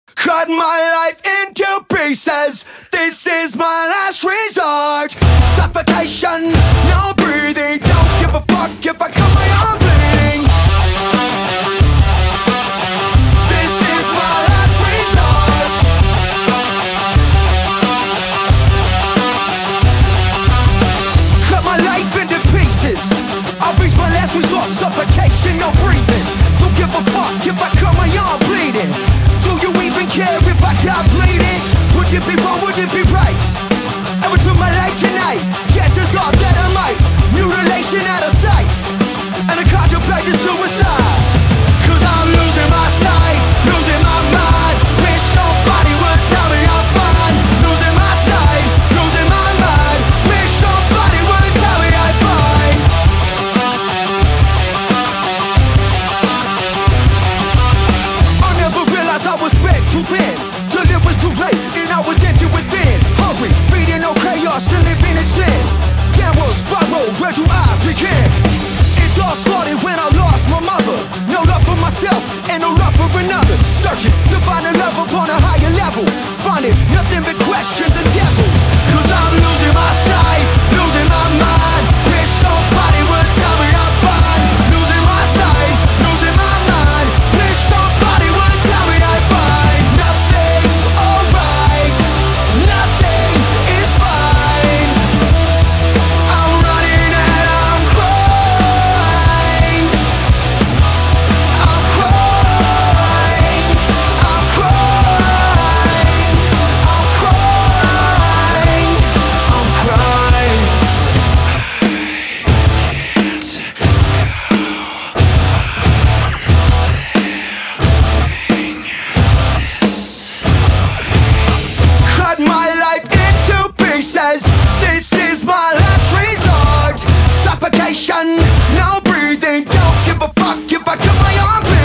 Cut my life into pieces. This is my last resort. Suffocation, no breathing. Don't give a fuck if I cut my arm bleeding. This is my last resort. Cut my life into pieces. I'll reach my last resort. Suffocation, no breathing. Don't give a fuck if I cut my arm bleeding. Do you even care if I die bleeding? Would it be wrong, would it be right? Ever took my life tonight? Chances are that I might. Mutilation out of sight. And I contemplate suicide. Cause I'm losing my sight, losing my mind. Wish somebody would tell me I'm fine. Losing my sight, losing my mind. Wish somebody would tell me I'm fine. I never realized I was spread too thin, till it was too late and I was empty within. Hungry, feeding no chaos and living in sin. Downward spiral, where do I begin? It all started when I lost my mother. No love for myself and no love for another. Searching to find a love upon a higher level. Finding nothing but questions and devils. Cause I'm losing my sight, losing my mind. Wish somebody would tell me I'm fine. Losing my sight, losing my mind. Wish somebody would tell me I'm fine. Nothing's alright, nothing is fine. I'm running and I'm crying. I'm crying, I'm crying, I'm crying, I'm crying. Cut my life into pieces. This is my last resort. Suffocation, no breathing. Don't give a fuck if I cut my arm.